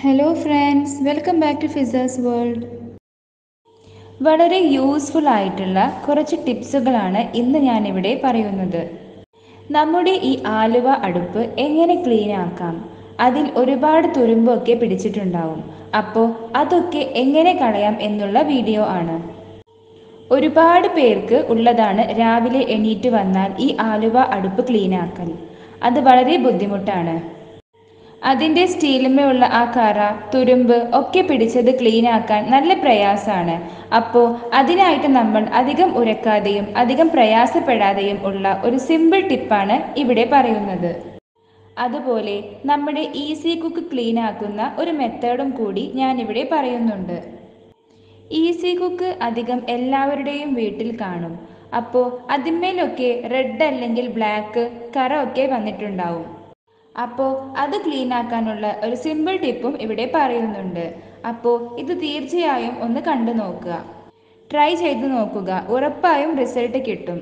Hello friends, welcome back to ഫിസാസ് world. വളരെ useful ആയിട്ടുള്ള കുറച്ച് ടിപ്സുകളാണ് ഇന്ന് ഞാനിവിടെ പറയുന്നത്. നമ്മുടെ ഈ ആലുവ അടുപ്പ് എങ്ങനെ ക്ലീൻ ആക്കാം, അതിൽ ഒരുപാട് തുരുമ്പൊക്കെ പിടിച്ചിട്ടുണ്ടാവും. അപ്പോൾ അതൊക്കെ എങ്ങനെ കളയാം എന്നുള്ള വീഡിയോ ആണ്. ഒരുപാട് പേർക്ക് ഉള്ളതാണ് രാവിലെ എണീറ്റ് വന്നാൽ ഈ ആലുവ അടുപ്പ് ക്ലീൻ ആക്കൽ. അത് വളരെ ബുദ്ധിമുട്ടാണ്. അതിൻ്റെ സ്റ്റീലിന്മേലുള്ള ആ കറ, തുരുമ്പ് ഒക്കെ പിടിച്ചത് ക്ലീൻ ആക്കാൻ നല്ല പ്രയാസമാണ്. അപ്പോൾ അതിനായിട്ട് നമ്മൾ അധികം ഉരക്കാതെയും അധികം പ്രയാസപ്പെടാതെയും ഉള്ള ഒരു സിമ്പിൾ ടിപ്പാണ് ഇവിടെ പറയുന്നത്. അതുപോലെ നമ്മുടെ ഈസി കുക്ക് ക്ലീൻ ആക്കുന്ന ഒരു മെത്തേഡും കൂടി ഞാനിവിടെ പറയുന്നുണ്ട്. ഈസി കുക്ക് അധികം എല്ലാവരുടെയും വീട്ടിൽ കാണും. അപ്പോൾ അതിന്മേലൊക്കെ റെഡ് അല്ലെങ്കിൽ ബ്ലാക്ക് കറ ഒക്കെ വന്നിട്ടുണ്ടാവും. അപ്പോൾ അത് ക്ലീൻ ആക്കാനുള്ള ഒരു സിമ്പിൾ ടിപ്പും ഇവിടെ പറയുന്നുണ്ട്. അപ്പോൾ ഇത് തീർച്ചയായും ഒന്ന് കണ്ടു നോക്കുക, ട്രൈ ചെയ്ത് നോക്കുക, ഉറപ്പായും റിസൾട്ട് കിട്ടും.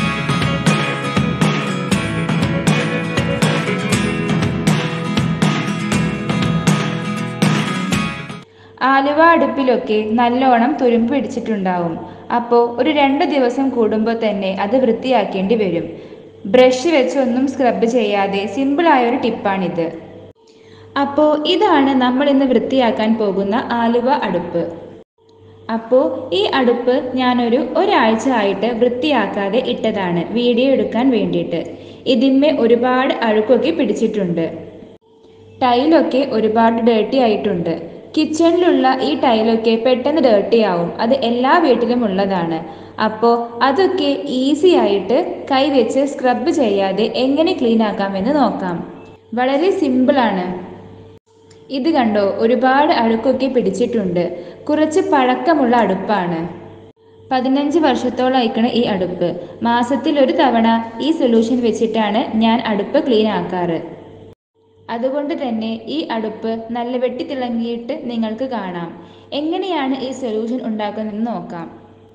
ആലുവ അടുപ്പിലൊക്കെ നല്ലോണം തുരുമ്പ് പിടിച്ചിട്ടുണ്ടാവും. അപ്പോൾ ഒരു 2 ദിവസം കൂടുമ്പോൾ തന്നെ അത് വൃത്തിയാക്കേണ്ടി വരും. ബ്രഷ് വെച്ച് ഒന്നും സ്ക്രബ് ചെയ്യാതെ സിമ്പിളായൊരു ടിപ്പാണിത്. അപ്പോൾ ഇതാണ് നമ്മൾ ഇന്ന് വൃത്തിയാക്കാൻ പോകുന്ന ആലുവ അടുപ്പ്. അപ്പോൾ ഈ അടുപ്പ് ഞാനൊരു ഒരാഴ്ച ആയിട്ട് വൃത്തിയാക്കാതെ ഇട്ടതാണ് വീഡിയോ എടുക്കാൻ വേണ്ടിയിട്ട്. ഇതിന്മേ ഒരുപാട് അഴുക്കൊക്കെ പിടിച്ചിട്ടുണ്ട്. ടൈലൊക്കെ ഒരുപാട് ഡേർട്ടി ആയിട്ടുണ്ട്. കിച്ചണിലുള്ള ഈ ടൈലൊക്കെ പെട്ടെന്ന് ഡേർട്ടി ആവും. അത് എല്ലാ വീട്ടിലും ഉള്ളതാണ്. അപ്പോൾ അതൊക്കെ ഈസി ആയിട്ട് കൈവച്ച് സ്ക്രബ് ചെയ്യാതെ എങ്ങനെ ക്ലീൻ ആക്കാമെന്ന് നോക്കാം. വളരെ സിമ്പിളാണ്. ഇത് കണ്ടോ, ഒരുപാട് അഴുക്കൊക്കെ പിടിച്ചിട്ടുണ്ട്. കുറച്ച് പഴക്കമുള്ള അടുപ്പാണ്. 15 വർഷത്തോളമായിക്കണ് ഈ അടുപ്പ്. മാസത്തിൽ ഒരു തവണ ഈ സൊല്യൂഷൻ വെച്ചിട്ടാണ് ഞാൻ അടുപ്പ് ക്ലീൻ ആക്കാറ്. അതുകൊണ്ട് തന്നെ ഈ അടുപ്പ് നല്ല വെട്ടിത്തിളങ്ങിയിട്ട് നിങ്ങൾക്ക് കാണാം. എങ്ങനെയാണ് ഈ സൊല്യൂഷൻ ഉണ്ടാക്കുന്നതെന്ന് നോക്കാം.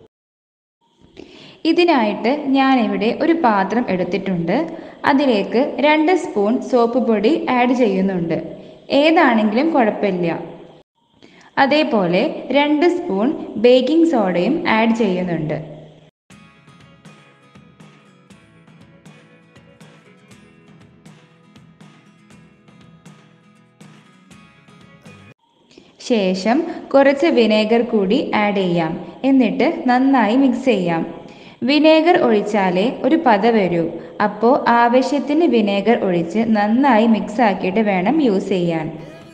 ഇതിനായിട്ട് ഞാനിവിടെ ഒരു പാത്രം എടുത്തിട്ടുണ്ട്. അതിലേക്ക് 2 സ്പൂൺ സോപ്പ് പൊടി ആഡ് ചെയ്യുന്നുണ്ട്. ഏതാണെങ്കിലും കുഴപ്പമില്ല. അതേപോലെ 2 സ്പൂൺ ബേക്കിംഗ് സോഡയും ആഡ് ചെയ്യുന്നുണ്ട്. ശേഷം കുറച്ച് വിനേഗർ കൂടി ആഡ് ചെയ്യാം. എന്നിട്ട് നന്നായി മിക്സ് ചെയ്യാം. വിനേഗർ ഒഴിച്ചാലേ ഒരു പത വരൂ. അപ്പോൾ ആവശ്യത്തിന് വിനേഗർ ഒഴിച്ച് നന്നായി മിക്സ് ആക്കിയിട്ട് വേണം യൂസ് ചെയ്യാൻ.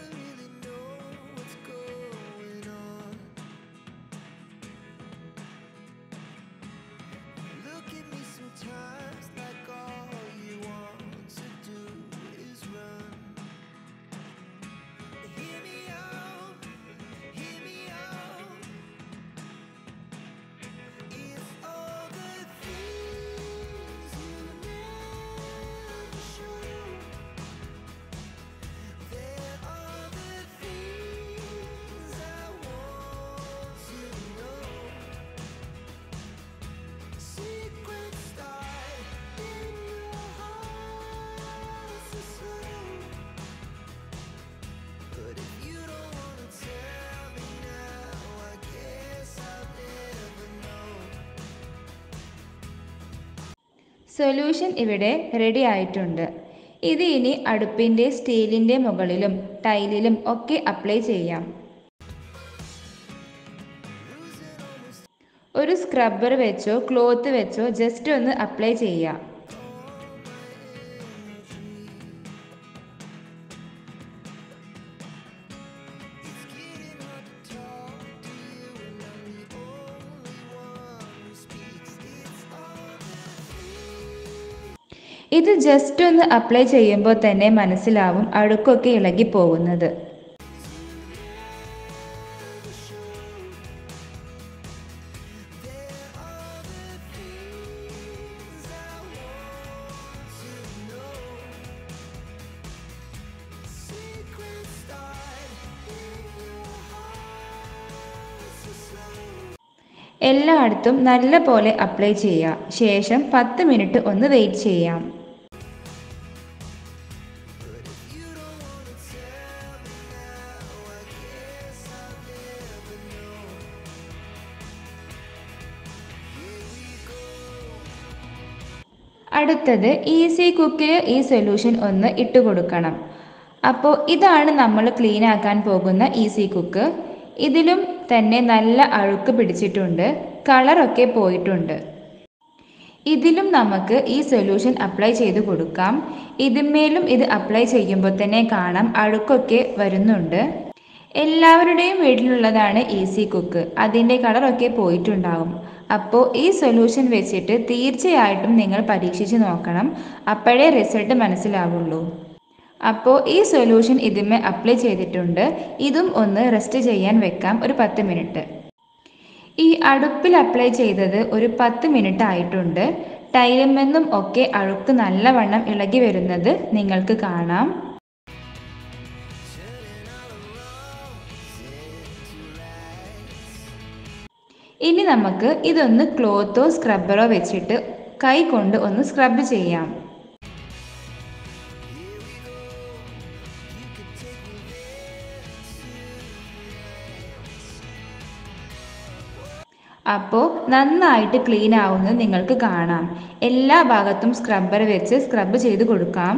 സൊല്യൂഷൻ ഇവിടെ റെഡി ആയിട്ടുണ്ട്. ഇത് ഇനി അടുപ്പിൻ്റെ സ്റ്റീലിൻ്റെ മുകളിലും ടൈലിലും ഒക്കെ അപ്ലൈ ചെയ്യാം. ഒരു സ്ക്രബ്ബർ വെച്ചോ ക്ലോത്ത് വെച്ചോ ജസ്റ്റ് ഒന്ന് അപ്ലൈ ചെയ്യാം. ഇത് ജസ്റ്റ് ഒന്ന് അപ്ലൈ ചെയ്യുമ്പോൾ തന്നെ മനസ്സിലാവും അഴുക്കൊക്കെ ഇളകി പോകുന്നത്. എല്ലായിടത്തും നല്ല പോലെ അപ്ലൈ ചെയ്യാം. ശേഷം 10 മിനിറ്റ് ഒന്ന് വെയിറ്റ് ചെയ്യാം. അടുത്തത് ഈസി കുക്കിൽ ഈ സൊല്യൂഷൻ ഒന്ന് ഇട്ട് കൊടുക്കണം. അപ്പോൾ ഇതാണ് നമ്മൾ ക്ലീൻ ആക്കാൻ പോകുന്ന ഈസി കുക്ക്. ഇതിലും തന്നെ നല്ല അഴുക്ക് പിടിച്ചിട്ടുണ്ട്, കളറൊക്കെ പോയിട്ടുണ്ട്. ഇതിലും നമുക്ക് ഈ സൊല്യൂഷൻ അപ്ലൈ ചെയ്ത് കൊടുക്കാം. ഇതിന്മേലും ഇത് അപ്ലൈ ചെയ്യുമ്പോൾ തന്നെ കാണാം അഴുക്കൊക്കെ വരുന്നുണ്ട്. എല്ലാവരുടെയും വീട്ടിലുള്ളതാണ് ഈസി കുക്ക്, അതിൻ്റെ കളറൊക്കെ പോയിട്ടുണ്ടാകും. അപ്പോൾ ഈ സൊല്യൂഷൻ വെച്ചിട്ട് തീർച്ചയായിട്ടും നിങ്ങൾ പരീക്ഷിച്ച് നോക്കണം, അപ്പോഴേ റിസൾട്ട് മനസ്സിലാവുള്ളൂ. അപ്പോൾ ഈ സൊല്യൂഷൻ ഇതിന്മേൽ അപ്ലൈ ചെയ്തിട്ടുണ്ട്. ഇതും ഒന്ന് റെസ്റ്റ് ചെയ്യാൻ വെക്കാം ഒരു 10 മിനിറ്റ്. ഈ അടുപ്പിൽ അപ്ലൈ ചെയ്തത് ഒരു 10 മിനിറ്റ് ആയിട്ടുണ്ട്. ടൈലിൽ ഒക്കെ അഴുക്ക് നല്ലവണ്ണം ഇളകി വരുന്നത് നിങ്ങൾക്ക് കാണാം. ഇനി നമുക്ക് ഇതൊന്ന് ക്ലോത്തോ സ്ക്രബ്ബറോ വെച്ചിട്ട് കൈ കൊണ്ട് ഒന്ന് സ്ക്രബ് ചെയ്യാം. അപ്പോൾ നന്നായിട്ട് ക്ലീൻ ആവുന്നത് നിങ്ങൾക്ക് കാണാം. എല്ലാ ഭാഗത്തും സ്ക്രബ്ബർ വെച്ച് സ്ക്രബ് ചെയ്ത് കൊടുക്കാം.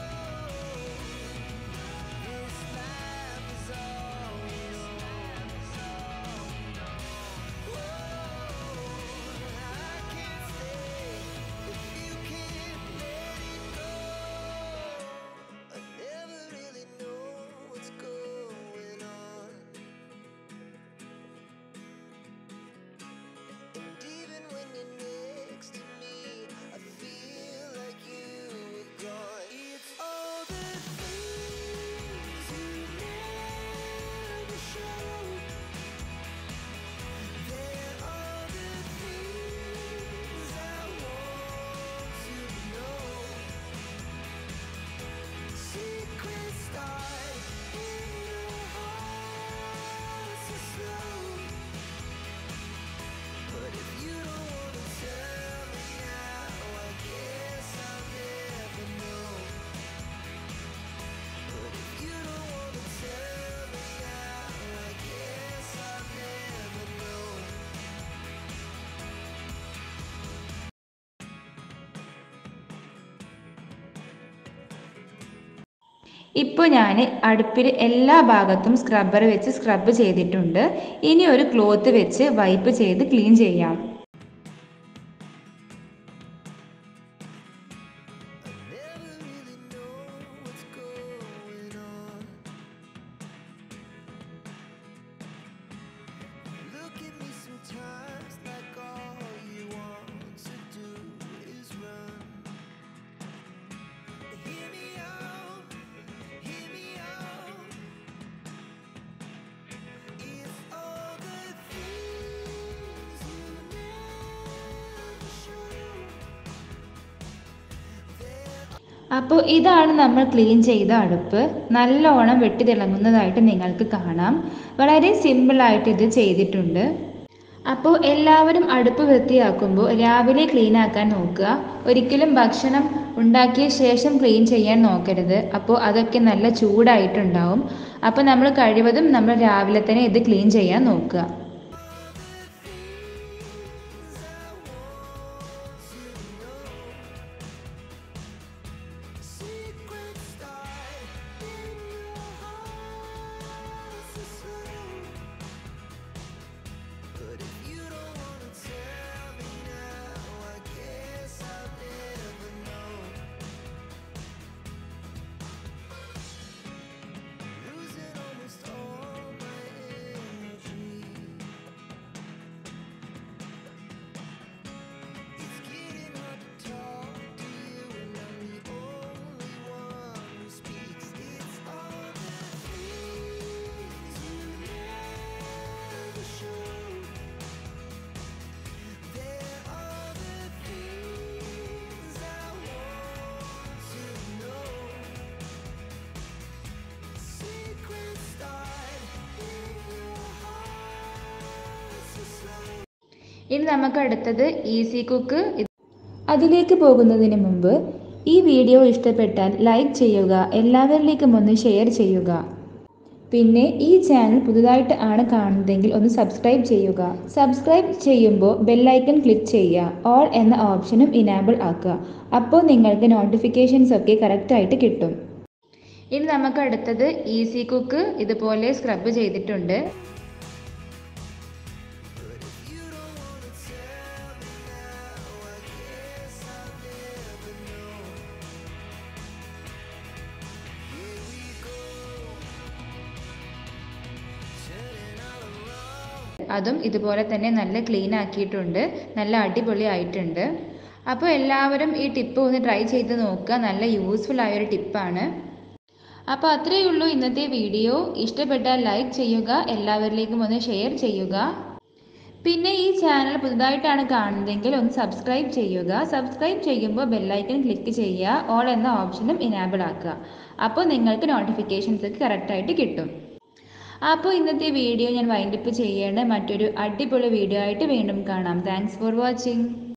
ഇപ്പോൾ ഞാൻ അടുപ്പിൽ എല്ലാ ഭാഗത്തും സ്ക്രബ്ബർ വെച്ച് സ്ക്രബ് ചെയ്തിട്ടുണ്ട്. ഇനി ഒരു ക്ലോത്ത് വെച്ച് വൈപ്പ് ചെയ്ത് ക്ലീൻ ചെയ്യാം. അപ്പോൾ ഇതാണ് നമ്മൾ ക്ലീൻ ചെയ്ത അടുപ്പ്. നല്ലോണം വെട്ടി തിളങ്ങുന്നതായിട്ട് നിങ്ങൾക്ക് കാണാം. വളരെ സിമ്പിളായിട്ട് ഇത് ചെയ്തിട്ടുണ്ട്. അപ്പോൾ എല്ലാവരും അടുപ്പ് വൃത്തിയാക്കുമ്പോൾ രാവിലെ ക്ലീൻ ആക്കാൻ നോക്കുക. ഒരിക്കലും ഭക്ഷണം ഉണ്ടാക്കിയ ശേഷം ക്ലീൻ ചെയ്യാൻ നോക്കരുത്. അപ്പോൾ അതൊക്കെ നല്ല ചൂടായിട്ടുണ്ടാവും. അപ്പോൾ നമ്മൾ കഴിവതും നമ്മൾ രാവിലെ തന്നെ ഇത് ക്ലീൻ ചെയ്യാൻ നോക്കുക. ഇനി നമുക്ക് അടുത്തത് ഈസി കുക്ക്. അതിലേക്ക് പോകുന്നതിന് മുമ്പ് ഈ വീഡിയോ ഇഷ്ടപ്പെട്ടാൽ ലൈക്ക് ചെയ്യുക, എല്ലാവരിലേക്കും ഒന്ന് ഷെയർ ചെയ്യുക. പിന്നെ ഈ ചാനൽ പുതുതായിട്ട് ആണ് കാണുന്നതെങ്കിൽ ഒന്ന് സബ്സ്ക്രൈബ് ചെയ്യുക. സബ്സ്ക്രൈബ് ചെയ്യുമ്പോൾ ബെല്ലൈക്കൺ ക്ലിക്ക് ചെയ്യുക. ഓൾ എന്ന ഓപ്ഷനും ഇനാബിൾ ആക്കുക. അപ്പോൾ നിങ്ങൾക്ക് നോട്ടിഫിക്കേഷൻസ് ഒക്കെ കറക്റ്റായിട്ട് കിട്ടും. ഇനി നമുക്ക് അടുത്തത് ഈസി കുക്ക് ഇതുപോലെ സ്ക്രബ് ചെയ്തിട്ടുണ്ട്. അതും ഇതുപോലെ തന്നെ നല്ല ക്ലീൻ ആക്കിയിട്ടുണ്ട്. നല്ല അടിപൊളി ആയിട്ടുണ്ട്. അപ്പോൾ എല്ലാവരും ഈ ടിപ്പ് ഒന്ന് ട്രൈ ചെയ്ത് നോക്കുക. നല്ല യൂസ്ഫുൾ ആയൊരു ടിപ്പാണ്. അപ്പോൾ അത്രയേ ഉള്ളൂ ഇന്നത്തെ വീഡിയോ. ഇഷ്ടപ്പെട്ടാൽ ലൈക്ക് ചെയ്യുക, എല്ലാവരിലേക്കും ഒന്ന് ഷെയർ ചെയ്യുക. പിന്നെ ഈ ചാനൽ പുതുതായിട്ടാണ് കാണുന്നതെങ്കിൽ ഒന്ന് സബ്സ്ക്രൈബ് ചെയ്യുക. സബ്സ്ക്രൈബ് ചെയ്യുമ്പോൾ ബെല്ലൈക്കൺ ക്ലിക്ക് ചെയ്യുക. ഓൾ എന്ന ഓപ്ഷനും ഇനാബിൾ ആക്കുക. അപ്പോൾ നിങ്ങൾക്ക് നോട്ടിഫിക്കേഷൻസ് ഒക്കെ കറക്റ്റായിട്ട് കിട്ടും. അപ്പോൾ ഇന്നത്തെ വീഡിയോ ഞാൻ വൈൻഡപ്പ് ചെയ്യേണ്ട മറ്റൊരു അടിപൊളി വീഡിയോ ആയിട്ട് വീണ്ടും കാണാം. Thanks for watching.